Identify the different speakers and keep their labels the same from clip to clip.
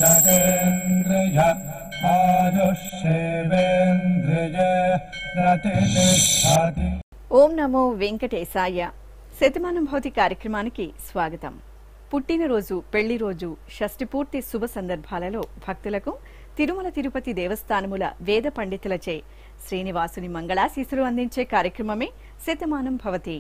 Speaker 1: यतेन्द्रिय आयुष्येवेन्द्रिय प्रतिष्ठति।
Speaker 2: ఓం నమో వెంకటేశాయ. శతమానం భౌతి కార్యక్రమానికి స్వాగతం. పుట్టినరోజు, పెళ్లి రోజు, షష్ఠి పూర్తి శుభ సందర్భాలలో భక్తులకు తిరుమల తిరుపతి దేవస్థానముల వేద పండితులచే శ్రీనివాసుని మంగళాశీస్సులు అందించే కార్యక్రమమే శతమానం భవతి.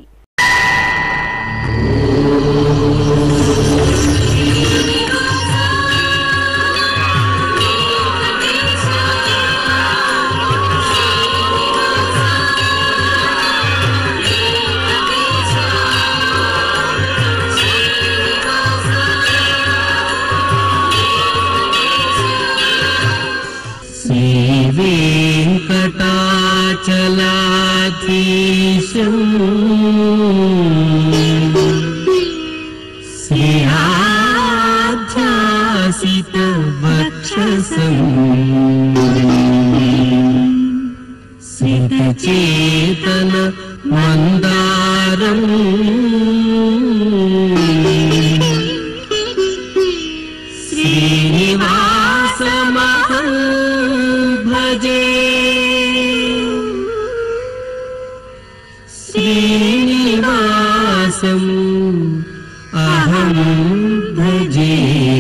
Speaker 3: వెంకటాచలాధీశం శ్రీయాధ్యాసిత వక్షసం సితచేతన మందారం శ్రీనివాసమహం భజే. శ్రీనివాసం అహం భజే.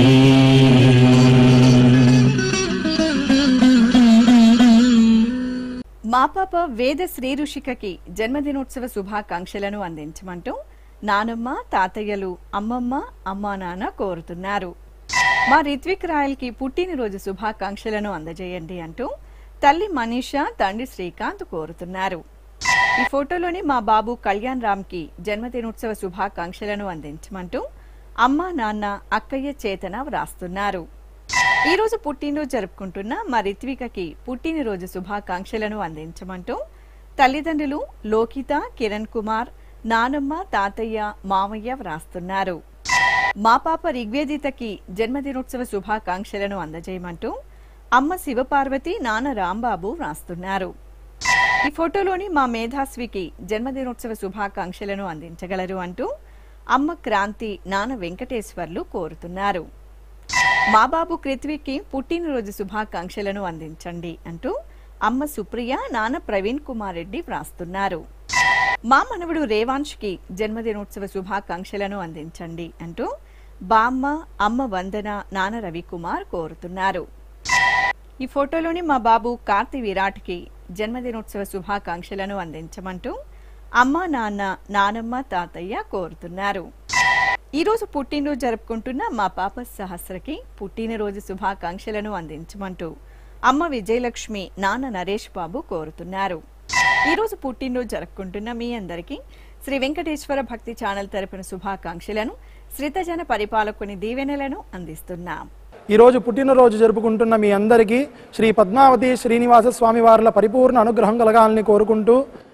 Speaker 2: మా పాప వేద శ్రీ ఋషికకి జన్మదినోత్సవ శుభాకాంక్షలను అందించమంటూ నానమ్మ, తాతయ్యలు, అమ్మమ్మ, అమ్మా నాన్న కోరుతున్నారు. మా రిత్విక్ రాయల్కి పుట్టినరోజు శుభాకాంక్షలను అందజేయండి అంటూ తల్లి మనీషా, తండ్రి శ్రీకాంత్ కోరుతున్నారు. ఈ ఫోటోలోని మా బాబు కళ్యాణ్ రామ్ కి జన్మదినోత్సవ శుభాకాంక్షలను అందించమంటూ అమ్మ, నాన్న, అక్కయ్య చేతన వ్రాస్తున్నారు. ఈ రోజు పుట్టినరోజు జరుపుకుంటున్న మా రిత్వికకి పుట్టినరోజు శుభాకాంక్షలను అందించమంటూ తల్లిదండ్రులు లోకిత, కిరణ్ కుమార్, నానమ్మ, తాతయ్య, మామయ్య వ్రాస్తున్నారు. మా పాప రిగ్వేదితకి జన్మదినోత్సవ శుభాకాంక్షలను అందజేయమంటూ అమ్మ శివపార్వతి, నాన్న రాంబాబు వ్రాస్తున్నారు. ఈ ఫోటోలోని మా మేధాస్వికి జన్మదినోత్సవ శుభాకాంక్షలను అందించగలరు అంటూ అమ్మ క్రాంతి, నాన్న వెంకటేశ్వర్లు కోరుతున్నారు. మా బాబు కృత్వికి పుట్టినరోజు శుభాకాంక్షలను అందించండి అంటూ అమ్మ సుప్రియ, నాన్న ప్రవీణ్ కుమార్ రెడ్డి వ్రాస్తున్నారు. మా మనవడు రేవాంష్కి జన్మదినోత్సవ శుభాకాంక్షలను అందించండి అంటూ బామ్మ, అమ్మ వందన, నాన్న రవికుమార్ కోరుతున్నారు. ఈ ఫోటోలోని మా బాబు కార్తి విరాట్కి జన్మదినోత్సవ శుభాకాంక్షలను అందించమంటూ అమ్మ, నాన్న, నానమ్మ, తాతయ్య కోరుతున్నారు. ఈ రోజు పుట్టినరోజు జరుపుకుంటున్న మా పాప సహస్రకి పుట్టినరోజు శుభాకాంక్షలను అందించమంటూ అమ్మ విజయలక్ష్మి, నాన్న నరేష్ బాబు కోరుతున్నారు. ఈ రోజు పుట్టినరోజు జరుపుకుంటున్న మీ అందరికీ శ్రీ వెంకటేశ్వర భక్తి ఛానల్ తరపున శుభాకాంక్షలను, శ్రితజన పరిపాలకుని దీవెనలను అందిస్తున్నాం.
Speaker 4: ఈ రోజు పుట్టినరోజు జరుపుకుంటున్న మీ అందరికీ శ్రీ పద్మావతి శ్రీనివాస స్వామి వార్ల పరిపూర్ణ అనుగ్రహం కలగాలని కోరుకుంటూ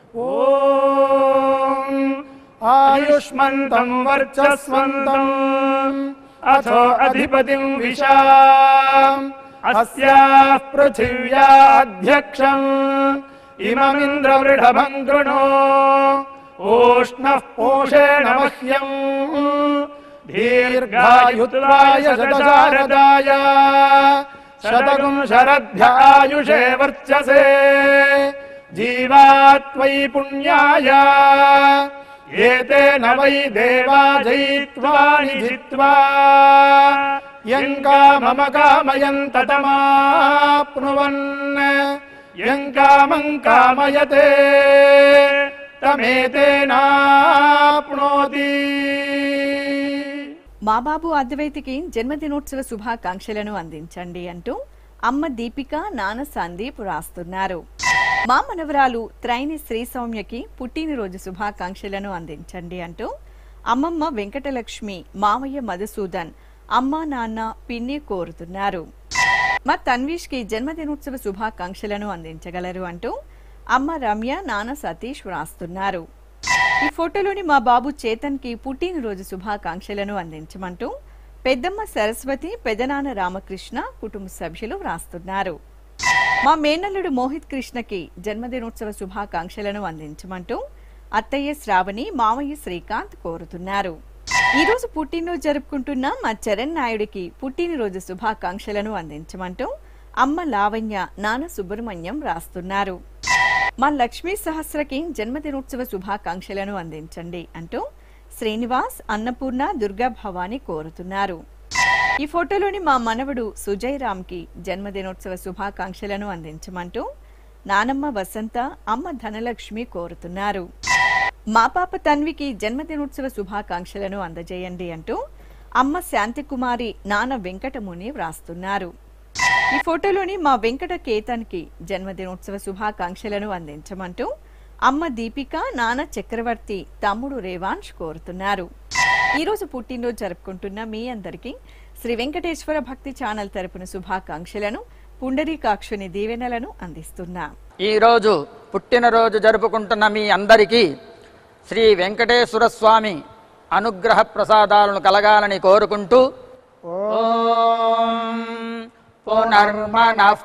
Speaker 4: ఓం ఆయుష్మంతం వర్చస్వంతం అథో అధిపతిం విశాం అస్యాః పృథివ్యాధ్యక్షం ఇమమింద్రవృఢభం గృణో ఓష్ణః పోషేణ మహ్యం దీర్ఘాయుత్వాయ శతశారదాయ శతగుం శరధ్యాయుషే వర్చసే జీవాత్వై పుణ్యాయ ఏతేన వై దేవా జయిత్వాని జిత్వా యం కామమ కామయంత తమాప్నువన్ యం కామం కామయతే తమేతేనాప్నోతి.
Speaker 2: మా బాబు అద్వైతికి జన్మదినోత్సవ శుభాకాంక్షలను అందించండి అంటూ అమ్మ దీపిక, నాన్న సందీప్ రాస్తున్నారు. మా మనవరాలు త్రైని శ్రీ సౌమ్యకి పుట్టినరోజు శుభాకాంక్షలను అందించండి అంటూ అమ్మమ్మ వెంకటలక్ష్మి, మామయ్య మధుసూదన్, అమ్మ, నాన్న, పిన్ని కోరుతున్నారు. మా తన్వీష్ కి జన్మదినోత్సవ శుభాకాంక్షలను అందించగలరు అంటూ అమ్మ రమ్య, నాన్న సతీష్ వ్రాస్తున్నారు. ఈ ఫోటోలోని మా బాబు చేతన్ కి పుట్టినరోజు శుభాకాంక్షలను అందించమంటూ పెద్దమ్మ సరస్వతి, పెదనాన్న రామకృష్ణ కుటుంబ సభ్యులు వ్రాస్తున్నారు. మా మేనల్లుడు మోహిత్ కృష్ణకి జన్మదినోత్సవ శుభాకాంక్షలను అందించమంటూ అత్తయ్య శ్రావణి, మామయ్య శ్రీకాంత్ కోరుతున్నారు. ఈ రోజు పుట్టినరోజు జరుపుకుంటున్న మా చరణ్ నాయుడికి పుట్టినరోజు శుభాకాంక్షలను అందించమంటూ అమ్మ లావణ్య, నాన్న సుబ్రహ్మణ్యం రాస్తున్నారు. మా లక్ష్మీ సహస్రకి జన్మదినోత్సవ శుభాకాంక్షలను అందించండి అంటూ శ్రీనివాస్, అన్నపూర్ణ, దుర్గా భవాని కోరుతున్నారు. ఈ ఫోటోలోని మా మనవడు సుజయ్ రామ్ కి జన్మదినోత్సవ శుభాకాంక్షలను అందించమంటూ నానమ్మ వసంత, అమ్మ ధనలక్ష్మి కోరుతున్నారు. మా పాప తన్వికి జన్మదినోత్సవ శుభాకాంక్షలను అందజేయండి అంటూ అమ్మ శాంతికుమారి, నాన్న వెంకటముని వ్రాస్తున్నారు. ఈ ఫోటోలోని మా వెంకట కేతన్కి జన్మదినోత్సవ శుభాకాంక్షలను అందించమంటూ అమ్మ దీపిక, నాన్న చక్రవర్తి, తమ్ముడు రేవాంష్ కోరుతున్నారు. ఈ రోజు పుట్టినరోజు జరుపుకుంటున్న మీ అందరికీ శ్రీ వెంకటేశ్వర భక్తి ఛానల్ తరపున శుభాకాంక్షలను, పుండరీకాక్షుని దీవెనలను అందిస్తున్నా.
Speaker 1: ఈ రోజు పుట్టినరోజు జరుపుకుంటున్న మీ అందరికీ శ్రీ వెంకటేశ్వర స్వామి అనుగ్రహ ప్రసాదాలను కలగాలని కోరుకుంటూ ఓం పునర్మనః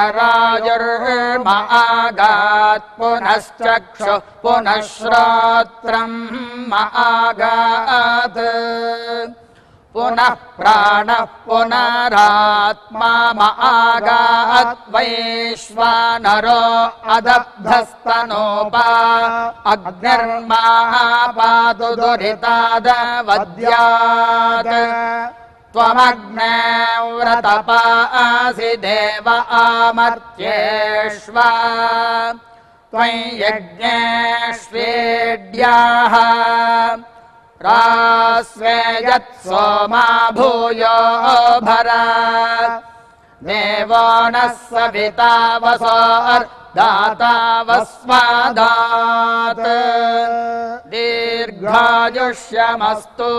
Speaker 1: పునరాయుర్మాగాత్ పునశ్చక్షు పునఃశ్రోత్రం మాగాత్ పునః ప్రాణః పునరాత్మా మాగాత్ వైశ్వానరో అదబ్ధస్తనోపా అగ్నిర్మాపాతు దురితాదవద్యాత్ త్వమగ్నే వ్రతపాసి దేవ ఆమర్త్యేష్వ త్వం యజ్ఞేష్వేడ్యాః రాస్వేయత్ సోమా భూయో భర దేవో నః సవితా వసోర్దాతా వస్మాదాత్ దీర్ఘాయుష్యమస్తు.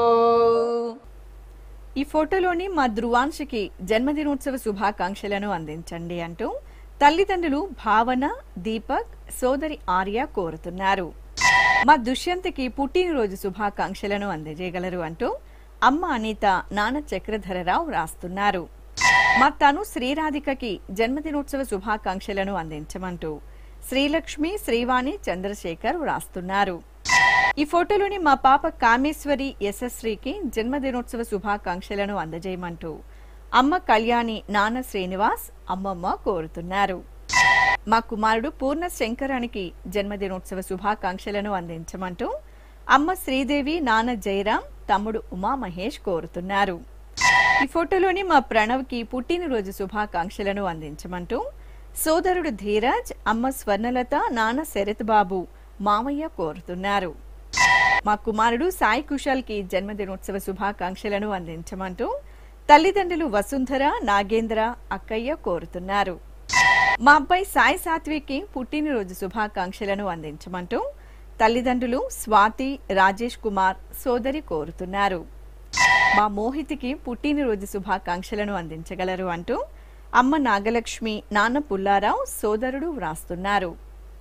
Speaker 2: ఈ ఫోటోలోని మా ధ్రువాంశకి జన్మదినోత్సవ శుభాకాంక్షలను అందించండి అంటూ తల్లిదండ్రులు భావన, దీపక్, సోదరి ఆర్య కోరుతున్నారు. మా దుష్యంత్కి పుట్టినరోజు శుభాకాంక్షలను అందజేయగలరు అంటూ అమ్మ అనిత, నాన్న చక్రధరరావు రాస్తున్నారు. మా తను శ్రీరాధికకి జన్మదినోత్సవ శుభాకాంక్షలను అందించమంటూ శ్రీలక్ష్మి, శ్రీవాణి, చంద్రశేఖర్ రాస్తున్నారు. ఈ ఫోటోలోని మా పాప కామేశ్వరి యశస్శ్రీకి జన్మదినోత్సవ శుభాకాంక్షలను అందజేయమంటూ అమ్మ కళ్యాణి, నాన్న శ్రీనివాస్, అమ్మమ్మ కోరుతున్నారు. మా కుమారుడు పూర్ణ శంకరానికి జన్మదినోత్సవ శుభాకాంక్షలను అందించమంటూ అమ్మ శ్రీదేవి, నాన్న జయరాం, తమ్ముడు ఉమామహేష్ కోరుతున్నారు. ఈ ఫోటోలోని మా ప్రణవ్కి పుట్టినరోజు శుభాకాంక్షలను అందించమంటూ సోదరుడు ధీరజ్, అమ్మ స్వర్ణలత, నాన్న శరత్ బాబు, మామయ్య కోరుతున్నారు. మా కుమారుడు సాయి కుశల్కి జన్మదినోత్సవ శుభాకాంక్షలను అందించమంటూ తల్లిదండ్రులు వసుంధర, నాగేంద్ర, అక్కయ్య కోరుతున్నారు. మా అబ్బాయి సాయి సాత్విక్కి పుట్టినరోజు శుభాకాంక్షలను అందించమంటూ తల్లిదండ్రులు స్వాతి, రాజేష్ కుమార్, సోదరి కోరుతున్నారు. మా మోహితికి పుట్టినరోజు శుభాకాంక్షలను అందించగలరు అంటూ అమ్మ నాగలక్ష్మి, నాన్న పుల్లారావు, సోదరుడు వ్రాస్తున్నారు.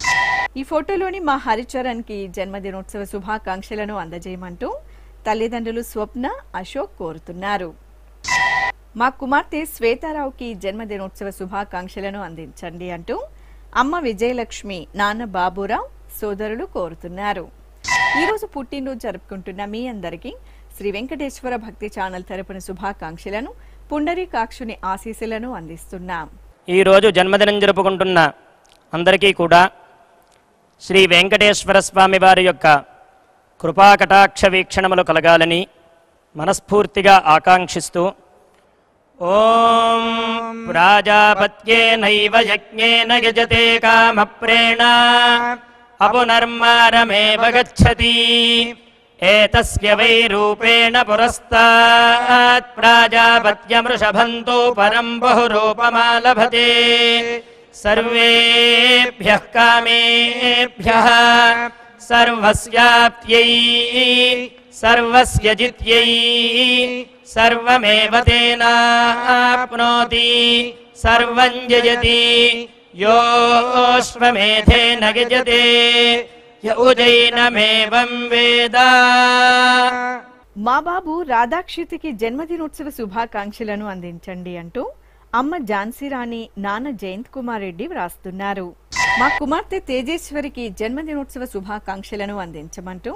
Speaker 2: ఈ ఫోటోలోని మా హరిచరణ్ కి జన్మదినోత్సవ శుభాకాంక్షలను అందజేయమంటూ తల్లిదండ్రులు స్వప్న, అశోక్ కోరుతున్నారు. మా కుమార్తె శ్వేతారావుకి జన్మదినోత్సవ శుభాకాంక్షలను అందించండి అంటూ అమ్మ విజయలక్ష్మి, నాన్న బాబురావు, సోదరులు కోరుతున్నారు. ఈ రోజు పుట్టినరోజు జరుపుకుంటున్న మీ అందరికీ శ్రీ వెంకటేశ్వర భక్తి ఛానల్ తరపున శుభాకాంక్షలను, పుండరీకాక్షుని ఆశీస్సులను అందిస్తున్నాం.
Speaker 5: ఈ రోజు జన్మదినం జరుపుకుంటున్న అందరికీ కూడా శ్రీ వెంకటేశ్వర స్వామి వారి యొక్క కృపాకటాక్ష వీక్షణములు కలగాలని మనస్ఫూర్తిగా ఆకాంక్షిస్తూ ఓం ప్రాజాపత్యేనైవ యజ్ఞేన యజతే కామప్రేణ అపునర్మారమేవ గచ్చతి ఏతస్య వై రూపేణ పురస్తాత్ ప్రాజాపత్యమృషభంతో పరం బహురూపమాలభతే సర్వేభ్యః కామేభ్యః సర్వస్యాప్త్యై సర్వస్య జిత్యై సర్వమేవ తేనాప్నోతి సర్వం జయతి యోऽశ్వమేధేన గజతే య ఉజైనమేవం వేద.
Speaker 2: మా బాబు రాధాక్షితికి జన్మదినోత్సవ శుభాకాంక్షలను అందించండి అంటూ అమ్మ ఝాన్సీరాణి, నాన్న జయంత్ కుమార్ రెడ్డి వ్రాస్తున్నారు. మా కుమార్తె తేజేశ్వరికి జన్మదినోత్సవ శుభాకాంక్షలను అందించమంటూ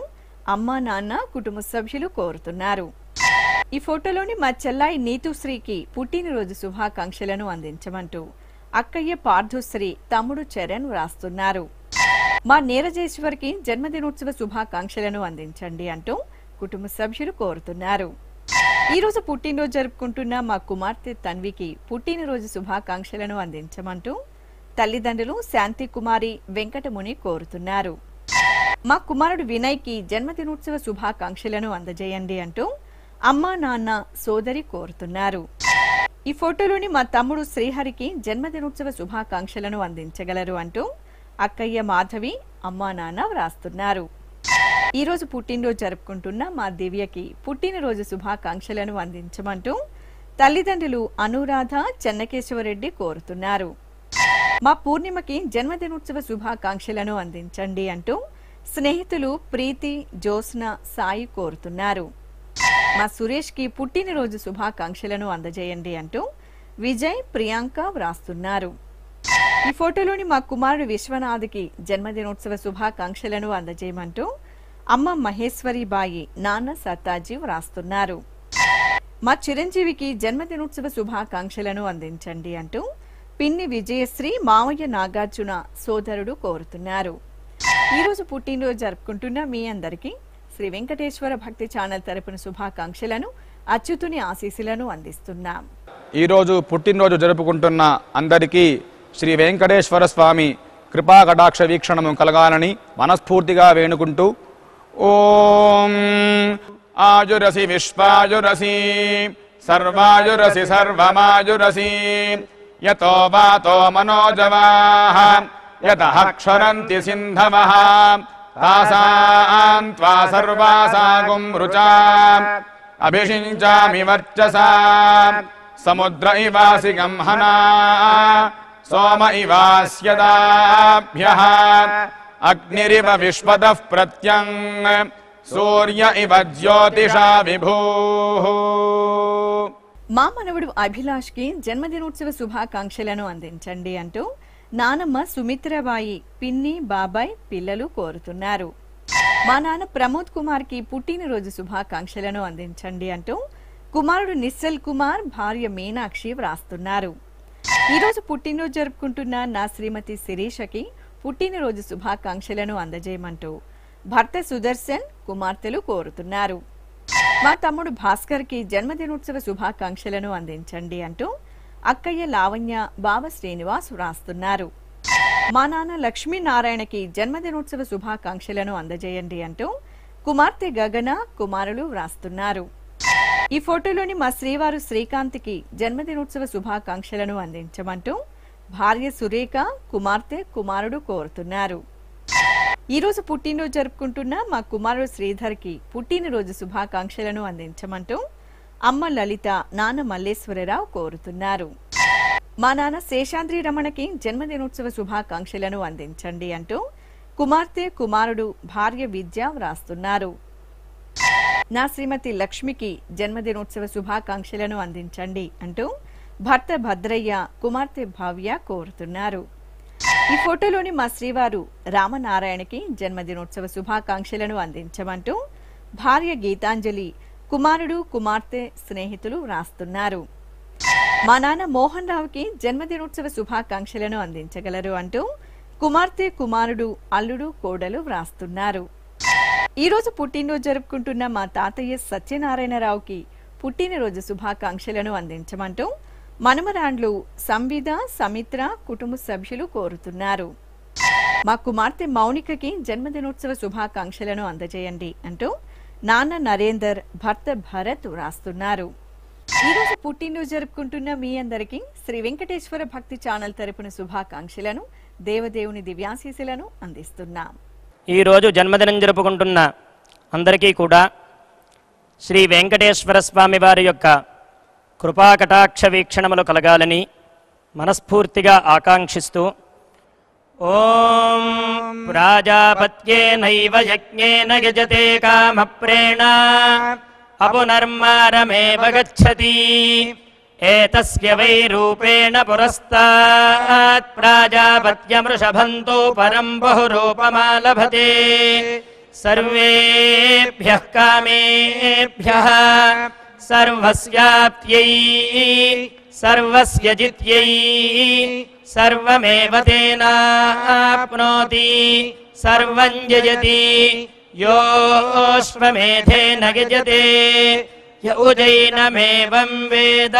Speaker 2: అమ్మా నాన్న కుటుంబ సభ్యులు కోరుతున్నారు. ఈ ఫోటోలోని మా చెల్లాయి నీతుశ్రీకి పుట్టినరోజు శుభాకాంక్షలను అందించమంటూ అక్కయ్య పార్థుశ్రీ తమ్ముడు చరణ్ వ్రాస్తున్నారు. మా నీరజేశ్వర్కి జన్మదినోత్సవ శుభాకాంక్షలను అందించండి అంటూ కుటుంబ సభ్యులు కోరుతున్నారు. ఈ రోజు పుట్టినరోజు జరుపుకుంటున్న మా కుమార్తె తన్వికి పుట్టినరోజు శుభాకాంక్షలను అందించమంటూ తల్లిదండ్రులు శాంతి కుమారి వెంకటముని కోరుతున్నారు. మా కుమారుడు వినయ్కి జన్మదినోత్సవ శుభాకాంక్షలను అందజేయండి అంటూ అమ్మా నాన్న సోదరి కోరుతున్నారు. ఈ ఫోటోలోని మా తమ్ముడు శ్రీహరికి జన్మదినోత్సవ శుభాకాంక్షలను అందించగలరు అంటూ అక్కయ్య మాధవి అమ్మా నాన్న వ్రాస్తున్నారు. ఈ రోజు పుట్టినరోజు జరుపుకుంటున్న మా దివ్యకి పుట్టినరోజు శుభాకాంక్షలను అందించమంటూ తల్లిదండ్రులు అనురాధ చెన్నకేశవరెడ్డి కోరుతున్నారు. మా పూర్ణిమకి జన్మదినోత్సవ శుభాకాంక్షలను అందించండి అంటూ స్నేహితులు ప్రీతి జ్యోత్స్న సాయి కోరుతున్నారు. మా సురేష్కి పుట్టినరోజు శుభాకాంక్షలను అందజేయండి అంటూ విజయ్ ప్రియాంక వ్రాస్తున్నారు. ఈ ఫోటోలోని మా కుమారుడు విశ్వనాథ్కి జన్మదినోత్సవ శుభాకాంక్షలను అందజేయమంటూ అమ్మ మహేశ్వరి బాయి నాన్న సత్తాజీ వ్రాస్తున్నారు. మా చిరంజీవికి జన్మదినోత్సవ శుభాకాంక్షలను అందించండి అంటూ పిన్ని విజయశ్రీ మావయ్య నాగార్జున సోదరుడు కోరుతున్నారు. ఈ రోజు పుట్టినరోజు జరుపుకుంటున్న మీ అందరికీ శ్రీ వెంకటేశ్వర భక్తి ఛానల్ తరపున శుభాకాంక్షలను అచ్యుతుని ఆశీస్సులను అందిస్తున్నాం.
Speaker 6: ఈరోజు పుట్టినరోజు జరుపుకుంటున్న అందరికీ శ్రీ వెంకటేశ్వర స్వామి కృపా కటాక్ష వీక్షణము కలగాలని మనస్ఫూర్తిగా వేణుకుంటూ ఓం ఆయురసి విశ్వాయురసి సర్వాయురసి సర్వమాయురసి యతో వాతో మనోజవాః యతః క్షరంతి సింధవః తాసాం త్వా సర్వాసాగుం రుచాం అభిషించామి వర్చసా సముద్ర ఇవాసి గంహనా సోమ ఇవాస్యదాభ్యః అగ్నిరివ విశ్వదః ప్రత్యం సూర్య ఇవ జ్యోతిషా విభూః.
Speaker 2: మా మనవడు అభిలాష్కి జన్మదినోత్సవ శుభాకాంక్షలను అందించండి అంటూ నానమ్మ సుమిత్రబాయి పిన్ని బాబాయ్ పిల్లలు కోరుతున్నారు. మా నాన్న ప్రమోద్ కుమార్కి పుట్టినరోజు శుభాకాంక్షలను అందించండి అంటూ కుమారుడు నిశ్చల్ కుమార్ భార్య మీనాక్షి వ్రాస్తున్నారు. ఈరోజు పుట్టినరోజు జరుపుకుంటున్న నా శ్రీమతి శిరీషకి పుట్టినరోజు శుభాకాంక్షలను అందజేయమంటూ భర్త సుదర్శన్ కుమార్తెలు కోరుతున్నారు. మా తమ్ముడు భాస్కర్కి జన్మదినోత్సవ శుభాకాంక్షలను అందించండి అంటూ అక్కయ్య లావణ్య బావ శ్రీనివాస్ వ్రాస్తున్నారు. మా నాన్న లక్ష్మీనారాయణకి జన్మదినోత్సవ శుభాకాంక్షలను అందజేయండి అంటూ కుమార్తె గగన కుమారులు వ్రాస్తున్నారు. ఈ ఫోటోలోని మా శ్రీవారు శ్రీకాంత్కి జన్మదినోత్సవ శుభాకాంక్షలను అందించమంటూ భార్య సురేఖ కుమార్తె కుమారుడు కోరుతున్నారు. ఈ రోజు పుట్టినరోజు జరుపుకుంటున్న మా కుమారుడు శ్రీధర్కి పుట్టినరోజు శుభాకాంక్షలను అందించమంటూ అమ్మ లలిత నాన్న మల్లేశ్వరరావు కోరుతున్నారు. మా నాన్న శేషాద్రి రమణకి జన్మదినోత్సవ శుభాకాంక్షలను అందించండి అంటూ కుమార్తె కుమారుడు భార్య విద్య వ్రాస్తున్నారు. నా శ్రీమతి లక్ష్మికి జన్మదినోత్సవ శుభాకాంక్షలను అందించండి అంటూ భర్త భద్రయ్య కుమార్తె భవ్య కోరుతున్నారు. ఈ ఫోటోలోని మా శ్రీవారు రామనారాయణకి జన్మదినోత్సవ శుభాకాంక్షలను అందించమంటూ భార్య గీతాంజలి కుమారుడు కుమార్తె స్నేహితులు వ్రాస్తున్నారు. మా నాన్న మోహన్ రావుకి జన్మదినోత్సవ శుభాకాంక్షలను అందించగలరు అంటూ కుమార్తె కుమారుడు అల్లుడు కోడలు వ్రాస్తున్నారు. ఈ రోజు పుట్టినరోజు జరుపుకుంటున్న మా తాతయ్య సత్యనారాయణరావుకి పుట్టినరోజు శుభాకాంక్షలను అందించమంటూ మనుమరాండ్లు సంవిద సమిత్ర కుటుంబ సభ్యులు కోరుతున్నారు. మా కుమార్తె మౌనికకి జన్మదినోత్సవ శుభాకాంక్షలను అందజేయండి అంటూ నాన్న నరేందర్ భర్త భరత్ వ్రాస్తున్నారు. ఈ రోజు పుట్టినరోజు జరుపుకుంటున్న మీ అందరికీ శ్రీ వెంకటేశ్వర భక్తి ఛానల్ తరపున శుభాకాంక్షలను దేవదేవుని దివ్యాశీస్సులను అందిస్తున్నాం.
Speaker 5: ఈరోజు జన్మదినం జరుపుకుంటున్న అందరికీ కూడా శ్రీ వెంకటేశ్వర స్వామి వారి యొక్క కృపాకటాక్ష వీక్షణములు కలగాలని మనస్ఫూర్తిగా ఆకాంక్షిస్తూ ఓం ప్రాజాపత్యేనైవ యజ్ఞేన యజతే కామప్రేణ అపునర్మారమేవ గచ్చతి ఏతస్య వై రూపేణ పురస్తాత్ ప్రాజాపత్యమృషభంతో పరం బహురూపమాలభతే सर्वेभ्यः कामेभ्यः सर्वस्याप्त्यै सर्वस्य जित्यै सर्वमेव तेनाप्नोति सर्वं जयति योऽश्वमेधेन यजते य उजैनमेवं वेद।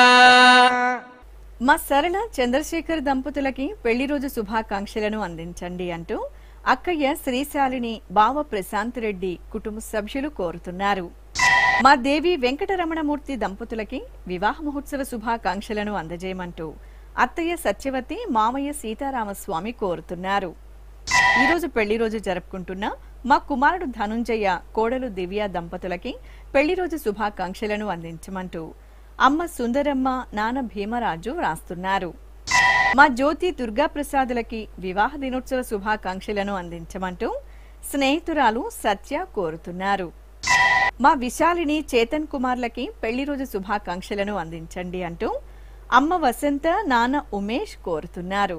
Speaker 2: మా సరళ చంద్రశేఖర్ దంపతులకి పెళ్లి రోజు శుభాకాంక్షలను అందించండి అంటూ అక్కయ్య శ్రీశాలిని బావ ప్రశాంత్ రెడ్డి కుటుంబ సభ్యులు కోరుతున్నారు. మా దేవి వెంకటరమణమూర్తి దంపతులకి వివాహ మహోత్సవ శుభాకాంక్షలను అందజేయమంటూ అత్తయ్య సత్యవతి మామయ్య సీతారామస్వామి కోరుతున్నారు. ఈ రోజు పెళ్లి రోజు జరుపుకుంటున్న మా కుమారుడు ధనుంజయ కోడలు దివ్య దంపతులకి పెళ్లి రోజు శుభాకాంక్షలను అందించమంటూ అమ్మ సుందరమ్మ నాన్న భీమరాజు రాస్తున్నారు. మా జ్యోతి దుర్గాప్రసాదులకి వివాహ దినోత్సవ శుభాకాంక్షలను అందించమంటూ స్నేహితురాలు సత్య కోరుతున్నారు. మా విశాలిని చేతన్ కుమార్లకి పెళ్లి రోజు శుభాకాంక్షలను అందించండి అంటూ అమ్మ వసంత నాన్న ఉమేష్ కోరుతున్నారు.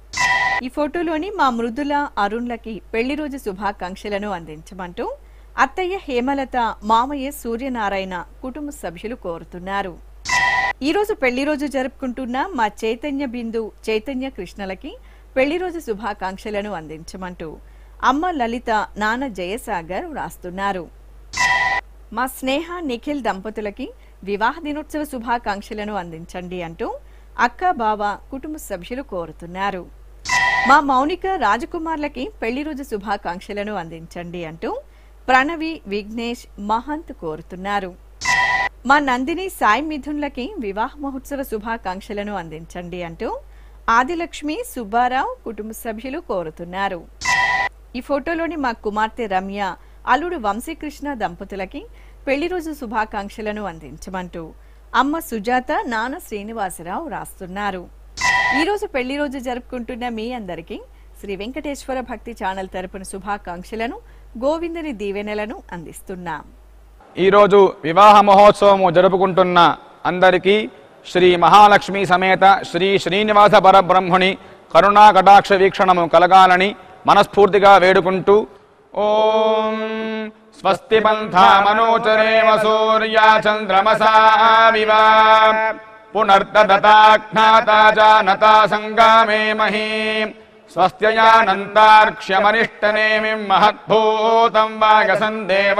Speaker 2: ఈ ఫోటోలోని మా మృదుల అరుణ్లకి పెళ్లి రోజు శుభాకాంక్షలను అందించమంటూ అత్తయ్య హేమలత మామయ్య సూర్యనారాయణ కుటుంబ సభ్యులు కోరుతున్నారు. ఈ రోజు పెళ్లి రోజు జరుపుకుంటున్న మా చైతన్య బిందు చైతన్య కృష్ణలకి పెళ్లి రోజు శుభాకాంక్షలను అందించమంటూ అమ్మ లలిత నాన్న జయసాగర్ రాస్తున్నారు. మా స్నేహ నిఖిల్ దంపతులకి వివాహ దినోత్సవ శుభాకాంక్షలను అందించండి అంటూ అక్క బావ కుటుంబ సభ్యులు కోరుతున్నారు. మా మౌనిక రాజకుమార్లకి పెళ్లి రోజు శుభాకాంక్షలను అందించండి అంటూ ప్రణవి విఘ్నేష్ మహంత్ కోరుతున్నారు. మా నందిని సాయి మిథున్లకి వివాహ మహోత్సవ శుభాకాంక్షలను అందించండి అంటూ ఆదిలక్ష్మి సుబ్బారావు కుటుంబ సభ్యులు కోరుతున్నారు. ఈ ఫోటోలోని మా కుమార్తె రమ్య అల్లుడు వంశీకృష్ణ దంపతులకి పెళ్లి రోజు శుభాకాంక్షలను అందించమంటూ అమ్మ సుజాత నాన్న శ్రీనివాసరావు రాస్తున్నారు. ఈ రోజు పెళ్లి రోజు జరుపుకుంటున్న మీ అందరికీ శ్రీ వెంకటేశ్వర భక్తి ఛానల్ తరపున శుభాకాంక్షలను గోవిందుని దీవెనలను అందిస్తున్నాం.
Speaker 6: ఈరోజు వివాహ మహోత్సవము జరుపుకుంటున్న అందరికీ శ్రీ మహాలక్ష్మి సమేత శ్రీ శ్రీనివాస పరబ్రహ్మణి కరుణా కటాక్ష వీక్షణము కలగాలని మనస్ఫూర్తిగా వేడుకుంటూ ఓం స్వస్తి పంథా మనోచరేవ సూర్యా చంద్రమసా వివా పునర్దతాజ్ఞాతా జానతా సంగామే మహీ స్వస్త్యయానంతార్క్ష్యమనిష్టనేమిం మహద్భూతం వాగసం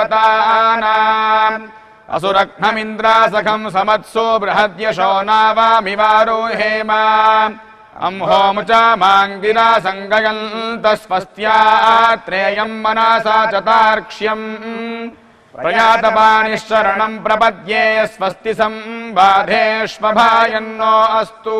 Speaker 6: దేవతానాం అసురఘ్నమింద్రాసఖం సమత్సో బృహద్యశో నావామివారోహేమ అంహోముచా మాంగిరా సంగయంత స్వస్త్యాత్రేయం మనసా చతార్క్ష్యం ప్రయాతపానిశరణం ప్రపద్యే స్వస్తి సంబాధేష్వభాయన్నో అస్తు.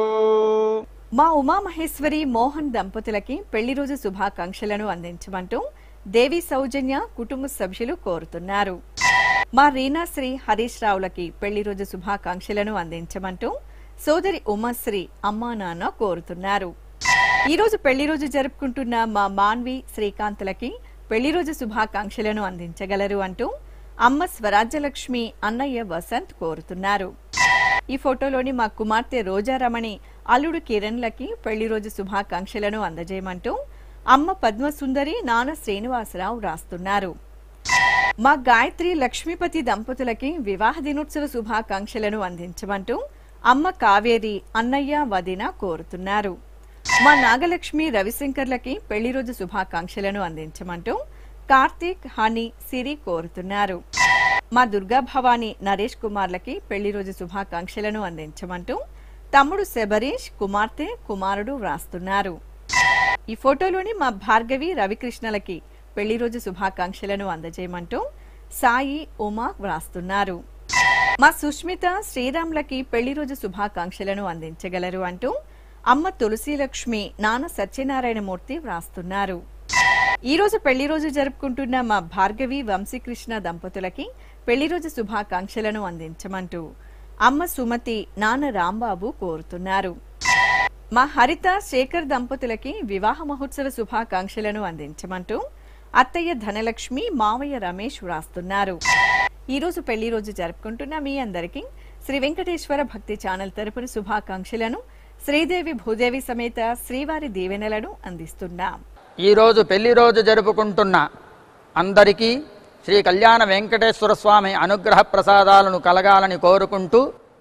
Speaker 2: మా ఉమామహేశ్వరి మోహన్ దంపతులకి పెళ్లి రోజు శుభాకాంక్షలను అందించమంటూ దేవి సౌజన్య కుటుంబ సభ్యులు కోరుతున్నారు. మా రీనాశ్రీ హరీష్ రావులకి పెళ్లి రోజు శుభాకాంక్షలను అందించమంటూ సోదరి ఉమాశ్రీ అమ్మా నాన్న కోరుతున్నారు. ఈ రోజు పెళ్లి రోజు జరుపుకుంటున్న మా మాన్వి శ్రీకాంత్లకి పెళ్లి రోజు శుభాకాంక్షలను అందించగలరు అంటూ అమ్మ స్వరాజ్యలక్ష్మి అన్నయ్య వసంత్ కోరుతున్నారు. ఈ ఫోటోలోని మా కుమార్తె రోజారమణి అల్లుడు కిరణ్లకి పెళ్లి రోజు శుభాకాంక్షలను అందజేయమంటూ అమ్మ పద్మసుందరి నాన్న శ్రీనివాసరావు రాస్తున్నారు. మా గాయత్రి లక్ష్మీపతి దంపతులకి వివాహ దినోత్సవ శుభాకాంక్షలను అందించమంటూ అమ్మ కావేరి అన్నయ్య వదిన కోరుతున్నారు. మా నాగలక్ష్మి రవిశంకర్లకి పెళ్లి రోజు శుభాకాంక్షలను అందించమంటూ కార్తీక్ హనీ సిరి కోరుతున్నారు. మా దుర్గా భవాని నరేష్ కుమార్లకి పెళ్లి రోజు శుభాకాంక్షలను అందించమంటూ తమ్ముడు శబరీష్ కుమార్తె కుమారుడు వ్రాస్తున్నారు. ఈ ఫోటోలోని మా భార్గవి రవికృష్ణలకి పెళ్లి రోజు శుభాకాంక్షలను అందజేయమంటూ సాయి ఉమా వ్రాస్తున్నారు. మా సుష్మిత శ్రీరామ్లకి పెళ్లి రోజు శుభాకాంక్షలను అందించగలరు అంటూ అమ్మ తులసీలక్ష్మి నాన్న సత్యనారాయణమూర్తి వ్రాస్తున్నారు. ఈ రోజు పెళ్లి రోజు జరుపుకుంటున్న మా భార్గవి వంశీకృష్ణ దంపతులకి పెళ్లి రోజు శుభాకాంక్షలను అందించమంటూ అమ్మ సుమతి నాన్న రాంబాబు కోరుతున్నారు. మా హరిత శేఖర్ దంపతులకి వివాహ మహోత్సవ శుభాకాంక్షలను అందించమంటూ అత్తయ్య ధనలక్ష్మి మావయ్య రమేష్ వ్రాస్తున్నారు. ఈ రోజు పెళ్లి రోజు జరుపుకుంటున్న మీ అందరికీ శ్రీ వెంకటేశ్వర భక్తి ఛానల్ తరపున శుభాకాంక్షలను శ్రీదేవి భూదేవి సమేత శ్రీవారి దీవెనలను అందిస్తున్నాం.
Speaker 1: ఈరోజు పెళ్లి రోజు జరుపుకుంటున్న అందరికీ శ్రీ కళ్యాణ వెంకటేశ్వర స్వామి అనుగ్రహ ప్రసాదాలను కలగాలని కోరుకుంటూ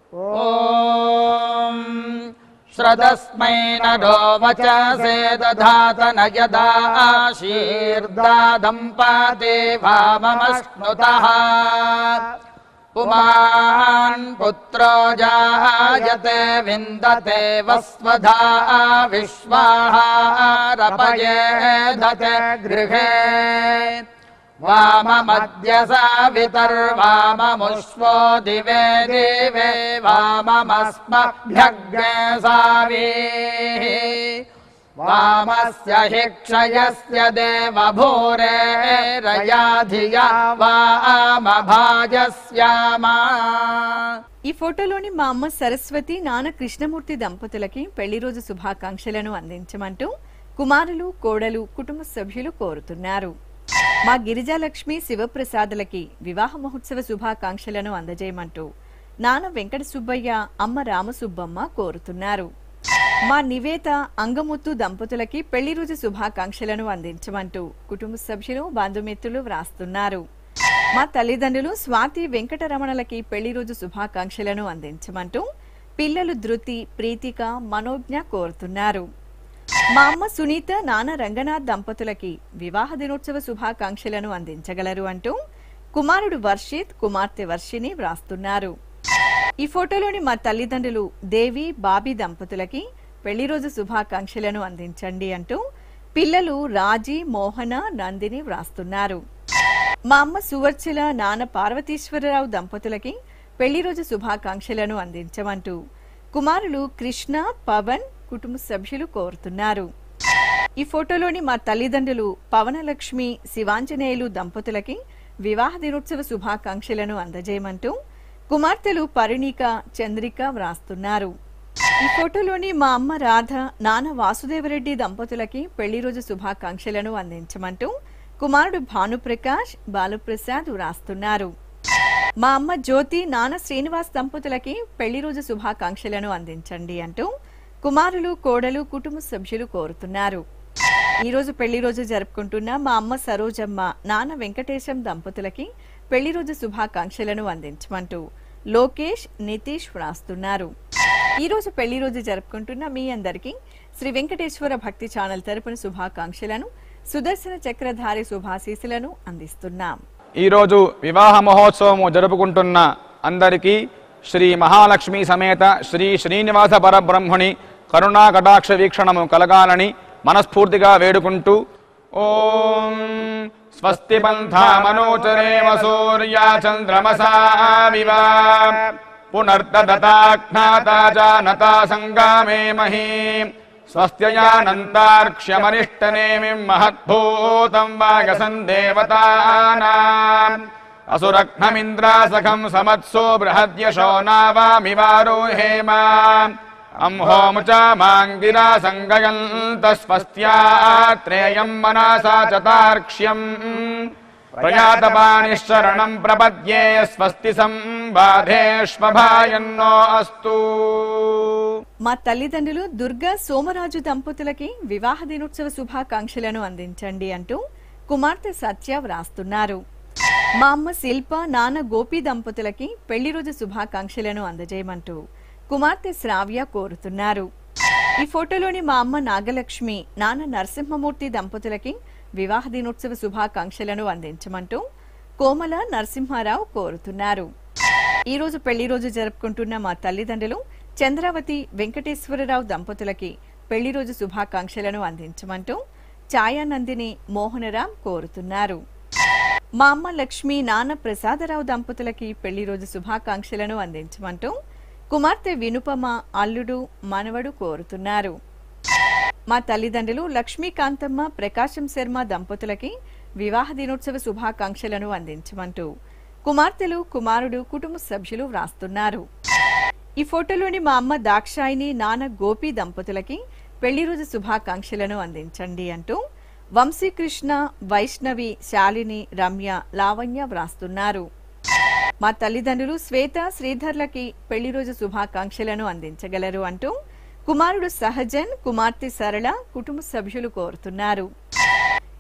Speaker 1: ఓం శ్రదస్మై నరో వచసే దధాతన యదా ఆశీర్దాదం పాదే వామమశ్నుతః పుమాన్ పుత్రో జాయతే విందతే వస్వధా విశ్వాహారపయేధతే గృహే వామమద్య సావితర్వామముష్వో దివే దివే వామమస్మభ్యగ్నే సావీః వామస్య హి క్షయస్య దేవభూరేరయా ధియా వామభాజస్యామా.
Speaker 2: ఈ ఫోటోలోని మా అమ్మ సరస్వతి నాన్న కృష్ణమూర్తి దంపతులకి పెళ్లి రోజు శుభాకాంక్షలను అందించమంటూ కుమారులు కోడలు కుటుంబ సభ్యులు కోరుతున్నారు. మా గిరిజాలక్ష్మి శివప్రసాదులకి వివాహ మహోత్సవ శుభాకాంక్షలను అందజేయమంటూ నాన్న వెంకట సుబ్బయ్య అమ్మ రామసుబ్బమ్మ కోరుతున్నారు. మా నివేత అంగముత్తు దంపతులకి పెళ్లి రోజు శుభాకాంక్షలను అందించమంటూ కుటుంబ సభ్యులు బంధుమిత్రులు వ్రాస్తున్నారు. మా తల్లిదండ్రులు స్వాతి వెంకటరమణలకి పెళ్లి రోజు శుభాకాంక్షలను అందించమంటూ పిల్లలు ధృతి ప్రీతిక మనోజ్ఞ కోరుతున్నారు. మా అమ్మ సునీత నాన్న రంగనాథ్ దంపతులకి వివాహ దినోత్సవ శుభాకాంక్షలను అందించగలరు అంటూ కుమారుడు వర్షిత్ కుమార్తె వర్షిని వ్రాస్తున్నారు. ఈ ఫోటోలోని మా తల్లిదండ్రులు దేవి బాబీ దంపతులకి పెళ్లి రోజు శుభాకాంక్షలను అందించండి అంటూ పిల్లలు రాజీ మోహన నందిని వ్రాస్తున్నారు. మా అమ్మ సువర్చల నాన్న పార్వతీశ్వరరావు దంపతులకి పెళ్లి రోజు శుభాకాంక్షలను అందించమంటూ కుమారులు కృష్ణ పవన్ కుటుంబ సభ్యులు కోరుతున్నారు. ఈ ఫోటోలోని మా తల్లిదండ్రులు పవనలక్ష్మి శివాంజనేయులు దంపతులకి వివాహ దినోత్సవ శుభాకాంక్షలను అందజేయమంటూ కుమార్తెలు పరిణిక చంద్రిక వ్రాస్తున్నారు. ఈ ఫోటోలోని మా అమ్మ రాధ నాన్న వాసుదేవరెడ్డి దంపతులకి పెళ్లి రోజు శుభాకాంక్షలను అందించమంటూ కుమారుడు భానుప్రకాష్ బాలుప్రసాద్ వ్రాస్తున్నారు. మా అమ్మ జ్యోతి నాన్న శ్రీనివాస్ దంపతులకి పెళ్లి రోజు శుభాకాంక్షలను అందించండి అంటూ కుమారులు కోడలు కుటుంబ సభ్యులు కోరుతున్నారు. ఈ రోజు పెళ్లి రోజు జరుపుకుంటున్న మా అమ్మ సరోజమ్మ నాన్న వెంకటేశం దంపతులకి పెళ్లి రోజు శుభాకాంక్షలను అందించమంటూ లోకేష్ నితీష్ వ్రాస్తున్నారు. ఈ రోజు పెళ్లి రోజు జరుపుకుంటున్న మీ అందరికీ శ్రీ వెంకటేశ్వర భక్తి ఛానల్ తరపున శుభాకాంక్షలను సుదర్శన చక్రధారి శుభాశీస్సులను అందిస్తున్నాం.
Speaker 6: ఈ రోజు వివాహ మహోత్సవము జరుపుకుంటున్న అందరికీ శ్రీ మహాలక్ష్మి సమేత శ్రీ శ్రీనివాస పరబ్రహ్మణి కరుణా కటాక్ష వీక్షణము కలగాలని మనస్ఫూర్తిగా వేడుకుంటూ ఓం స్వస్తి పంథా మనోచరేవ సూర్యా చంద్రమసా వివా పునర్దదతాజ్ఞాతా జానతా సంగామే మహీ స్వస్త్యయానంతార్క్ష్యమనిష్టనేమిం మహద్భూతం వాగసం దేవతానాం అసురఘ్నమింద్రాసఖం సమత్సో బృహద్యశో నావామివారోహేమ అంహోముచా మాంగిరా సంగయంత స్వస్త్యాత్రేయం మనసా చతార్క్ష్యం ప్రయాతపానిశరణం ప్రపద్యే స్వస్తి సంబాధేష్వభాయన్నో అస్తు.
Speaker 2: మా తల్లిదండ్రులు దుర్గా సోమరాజు దంపతులకి వివాహ దినోత్సవ శుభాకాంక్షలను అందించండి అంటూ కుమార్తె సత్య వ్రాస్తున్నారు. మా అమ్మ శిల్ప నాన్న గోపి దంపతులకి పెళ్లి రోజు శుభాకాంక్షలను అందజేయమంటూ కుమార్తె శ్రావ్య కోరుతున్నారు. ఈ ఫోటోలోని మా అమ్మ నాగలక్ష్మి నాన్న నరసింహమూర్తి దంపతులకి వివాహ దినోత్సవ శుభాకాంక్షలను అందించమంటూ కోమల నరసింహారావు కోరుతున్నారు. ఈ రోజు పెళ్లి రోజు జరుపుకుంటున్న మా తల్లిదండ్రులు చంద్రావతి వెంకటేశ్వరరావు దంపతులకి పెళ్లి రోజు శుభాకాంక్షలను అందించమంటూ ఛాయానందిని మోహనరాం కోరుతున్నారు. మా అమ్మ లక్ష్మి నాన్న ప్రసాదరావు దంపతులకి పెళ్లి రోజు శుభాకాంక్షలను అందించమంటూ కుమార్తె వినుపమ అల్లుడు మనవడు కోరుతున్నారు. మా తల్లిదండ్రులు లక్ష్మీకాంతమ్మ ప్రకాశం శర్మ దంపతులకి వివాహ దినోత్సవ శుభాకాంక్షలను అందించమంటూ కుమార్తెలు కుమారుడు కుటుంబ సభ్యులు వ్రాస్తున్నారు. ఈ ఫోటోలోని మా అమ్మ దాక్షాయిని నాన్న గోపి దంపతులకి పెళ్లి రోజు శుభాకాంక్షలను అందించండి అంటూ వంశీకృష్ణ వైష్ణవి శాలిని రమ్య లావణ్య వ్రాస్తున్నారు. మా తల్లిదండ్రులు శ్వేత శ్రీధర్లకి పెళ్లి రోజు శుభాకాంక్షలను అందించగలరు అంటూ కుమారుడు సహజన్ కుమార్తె సరళ కుటుంబ సభ్యులు కోరుతున్నారు.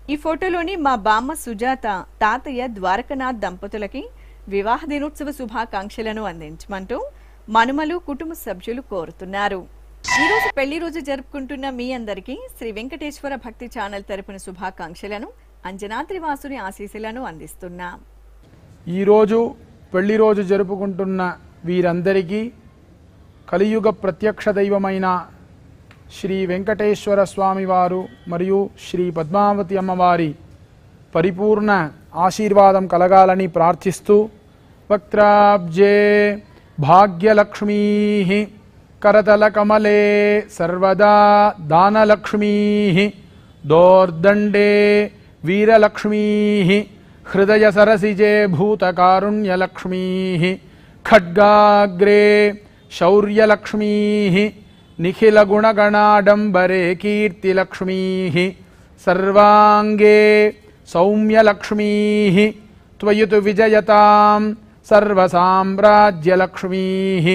Speaker 2: ఈ ఫోటోలోని మా బామ్మ సుజాత తాతయ్య ద్వారకనాథ్ దంపతులకి వివాహ దినోత్సవ శుభాకాంక్షలను అందించమంటూ మనుమలు కుటుంబ సభ్యులు కోరుతున్నారు. ఈ రోజు పెళ్లి రోజు జరుపుకుంటున్న మీ అందరికీ శ్రీ వెంకటేశ్వర భక్తి ఛానల్ తరపున శుభాకాంక్షలను, అంజనాద్రి వాసుని ఆశీస్సులను అందిస్తున్నాం.
Speaker 7: ఈరోజు పెళ్లి రోజు జరుపుకుంటున్న వీరందరికీ కలియుగ ప్రత్యక్ష దైవమైన శ్రీ వెంకటేశ్వర స్వామివారు మరియు శ్రీ పద్మావతి అమ్మవారి పరిపూర్ణ ఆశీర్వాదం కలగాలని ప్రార్థిస్తూ వక్త్రాబ్జే భాగ్యలక్ష్మీ కరతల కమలే సర్వదా దానలక్ష్మీ దోర్దండే వీరలక్ష్మీ హృదయ సరసిజే భూతకారుణ్యలక్ష్మీ ఖడ్గాగ్రే శౌర్యలక్ష్మీ నిఖిల గుణగణాడంబరే కీర్తిలక్ష్మీ సర్వాంగే సౌమ్యలక్ష్మీ త్వయితు విజయతాం సర్వసామ్రాజ్యలక్ష్మీ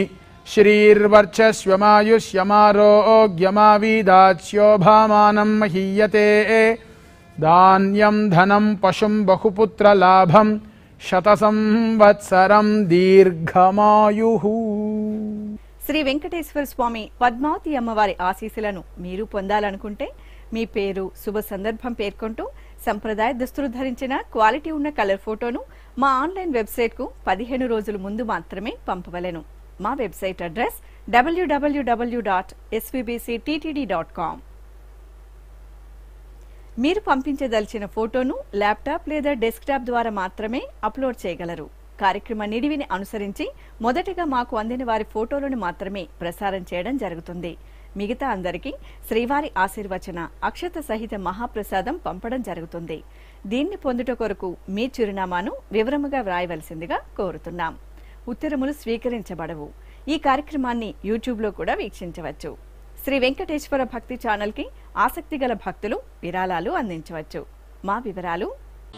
Speaker 7: శ్రీర్వర్చస్వమాయుష్యమారోగ్యమావీదాస్యోభామానం మహీయతే ధాన్యం ధనం పశుం బహుపుత్రలాభం శతసంవత్సరం దీర్ఘమాయుః.
Speaker 2: శ్రీ వెంకటేశ్వర స్వామి పద్మావతి అమ్మవారి ఆశీస్సులను మీరు పొందాలనుకుంటే మీ పేరు, శుభ సందర్భం పేర్కొంటూ సంప్రదాయ దుస్తులు ధరించిన క్వాలిటీ ఉన్న కలర్ ఫోటోను మా ఆన్లైన్ వెబ్సైట్కు 15 రోజుల ముందు మాత్రమే పంపవలెను. మా వెబ్సైట్ అడ్రస్ www.svbcttd.com. మీరు పంపించదలిచిన ఫోటోను ల్యాప్టాప్ లేదా డెస్క్టాప్ ద్వారా మాత్రమే అప్లోడ్ చేయగలరు. కార్యక్రమ నిడివిని అనుసరించి మొదటిగా మాకు అందిన వారి ఫోటోలను మాత్రమే ప్రసారం చేయడం జరుగుతుంది. మిగతా అందరికీ శ్రీవారి ఆశీర్వచన అక్షత సహిత మహాప్రసాదం పంపడం జరుగుతుంది. దీన్ని పొందుట కొరకు మీ చిరునామాను వివరముగా వ్రాయవలసిందిగా కోరుతున్నాం. ఉత్తరములు స్వీకరించబడవు. ఈ కార్యక్రమాన్ని యూట్యూబ్లో కూడా వీక్షించవచ్చు. శ్రీ వెంకటేశ్వర భక్తి ఛానల్కి ఆసక్తి గల భక్తులు విరాళాలు అందించవచ్చు. మా వివరాలు: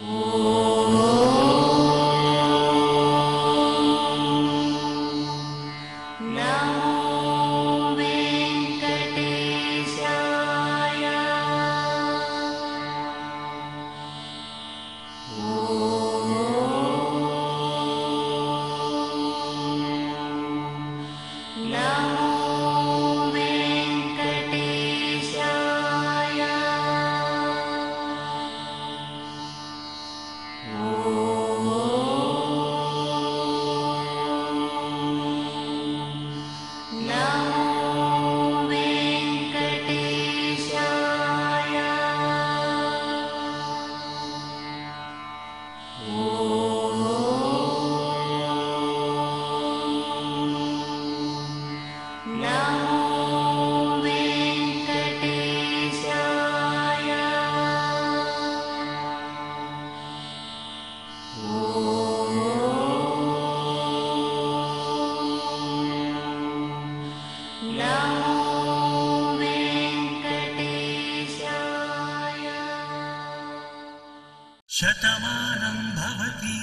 Speaker 3: శతమానం భవతి.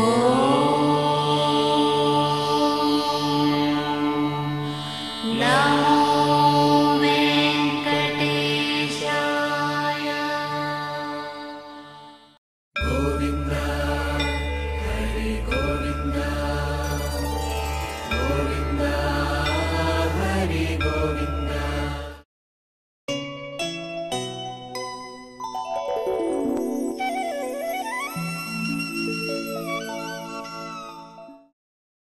Speaker 8: Now